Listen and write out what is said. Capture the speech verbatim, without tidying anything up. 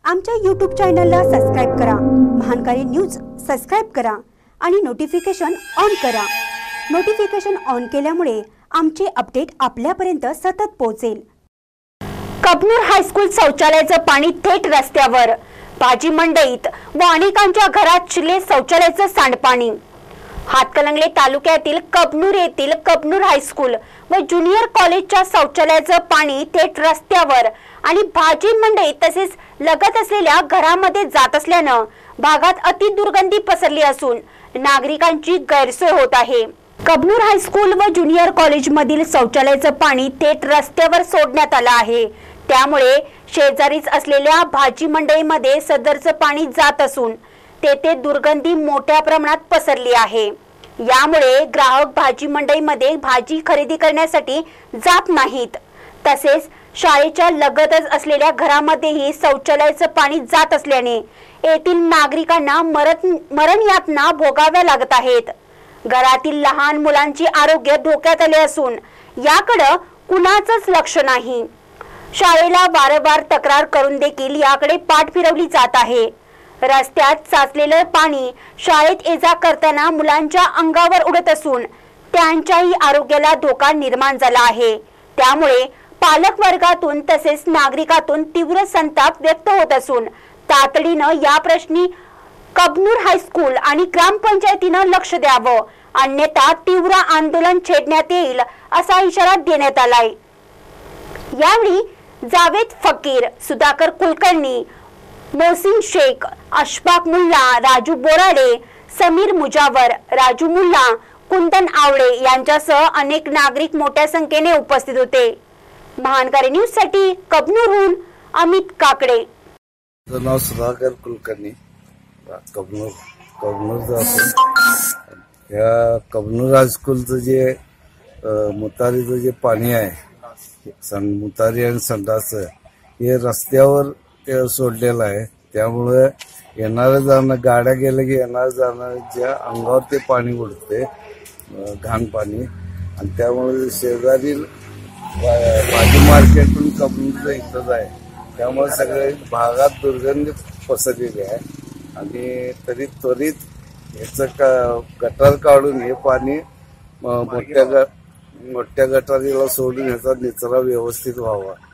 आमच्या यूट्यूब चॅनलला सबस्क्राइब करा, महानकारी न्यूज सबस्क्राइब करा आणि नोटिफिकेशन ऑन करा। नोटिफिकेशन ऑन केल्यामुळे आमचे अपडेट आपल्यापर्यंत सतत पोहोचेल। कबनूर हायस्कूल शौचालयाचं पाणी थेट रस्त्यावर, भाजी मंडईत व अनेकांच्या घरात शिरले शौचालयाचं सांडपाणी। हातकणंगले तालुक्यातील कबनूर येथील कबनूर हायस्कूल व ज्युनियर कॉलेजच्या शौचालयाचं पाणी थेट रस्त्यावर आणि भाजी मंडई तसेच लगत असलेल्या घरामध्ये जात असल्यानं भागात अति दुर्गंधी पसरली असून नागरिकांची गैरसोय होत आहे। कबनूर हायस्कूल व ज्युनियर कॉलेज मधील शौचालयाचं पाणी थेट रस्त्यावर सोडण्यात आलं आहे, त्यामुळे शेजारीच असलेल्या भाजी मंडईमध्ये सदरचं पाणी जात असून तेथे दुर्गंधी मोठ्या प्रमाणात पसरली आहे। यामुळे ग्राहक भाजी मंडईमध्ये भाजी खरेदी करण्यासाठी जात नाहीत, तसेच शाळेच्या लगतच असलेल्या घरामध्येही शौचालयाचं पाणी जात असल्याने येथील नागरिकांना मरण मरण यातना भोगाव्या लागत आहेत। घरातील लहान मुलांची आरोग्य धोक्यात आले असून याकडे कुणाचंच लक्ष नाही। शाळेला वारंवार तक्रार करून देखील याकडे पाठ फिरवली जात आहे। रस्त्यात साचलेलं पाणी शाळेत ये-जा करताना मुलांच्या अंगावर उडत असून त्यांच्याही आरोग्याला धोका निर्माण झाला आहे। त्यामुळे पालक वर्गातून तसेच नागरिकातून तीव्र संताप व्यक्त होत असून तातडीनं या प्रश्नी कबनूर हायस्कूल आणि ग्रामपंचायतीनं लक्ष द्यावं, अन्यथा तीव्र आंदोलन छेडण्यात येईल असा इशारा देण्यात आलाय। यावेळी जावेद फकीर, सुधाकर कुलकर्णी, मोहसिन शेख, अशफाक मुल्ला, राजू बोराडे, समीर मुजावर, राजू मुल्ला, कुंदन आवळे यांच्यासह अनेक नागरिक मोठ्या संख्येने उपस्थित होते। महानकारी न्यूज साठी कबनूरहून अमित काकडे। नाव सुधाकर कुलकर्णी, कबनूर कबनूर या कबनूर हायस्कूलचं जे मुतारीचं जे पाणी आहे, सन मुतारी आणि संडास हे रस्त्यावर ते सोडलेलं आहे। त्यामुळे येणारं जाणं गाड्या गेल्या की येणारं जाणाऱ्यांच्या अंगावर ते पाणी उडते, घाण पाणी, आणि त्यामुळे शेजारील भाजी मार्केटून कबनूरचं इथंच आहे, त्यामुळे सगळे भागात दुर्गंधी पसरलेली आहे। आणि तरी त्वरित याचं का गटार काढून हे पाणी मोठ्या मोठ्या गटारीला सोडून ह्याचा निचरा व्यवस्थित व्हावा।